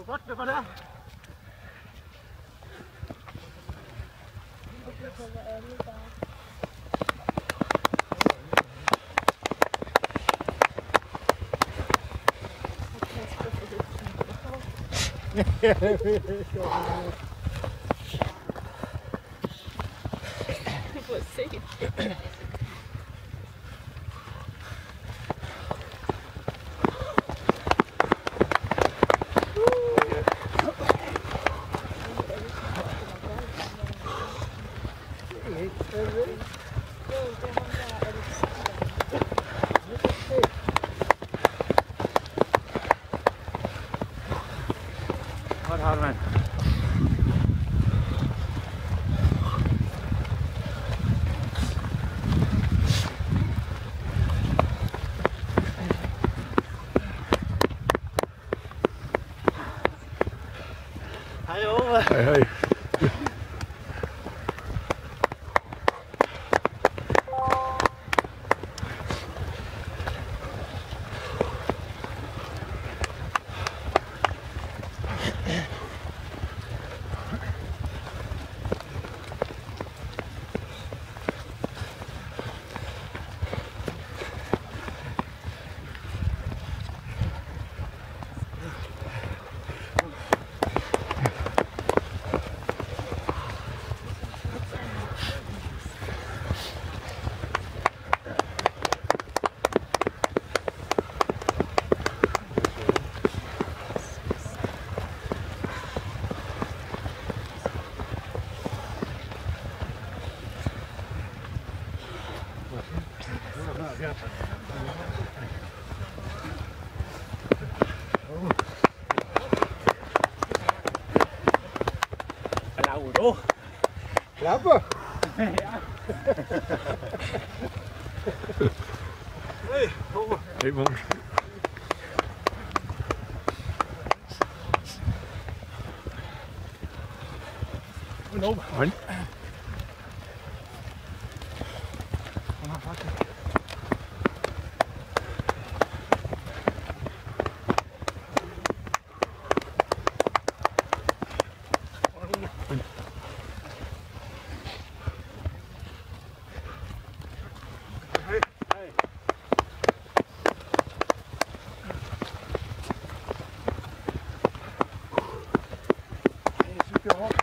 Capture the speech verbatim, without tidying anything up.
Godt, det var der. Du får se. Godt har du, mand. Hej over. Hej, hej. Hvad laver du? Klapper! Ja. Hej, Håber. Hej, Måns. Hej. Hun har faktisk. Hej. Hej. Jeg synes, det er hårdt.